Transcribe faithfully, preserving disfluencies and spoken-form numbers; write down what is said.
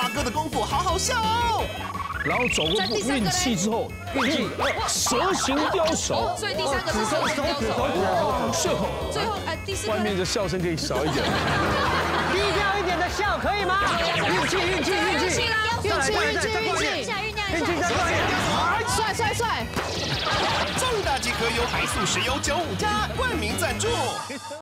哥的功夫好好笑哦。 然后走过运气之后，运气蛇形刁手， 所以第三个是蛇形刁手。 血口。 最后呃第四个外面的笑声可以少一点。 低调一点的笑可以吗？运气运气运气， 运气运气运气， 运气再快一点， 帅帅帅！ 重大集合由海素石油九五加冠名赞助。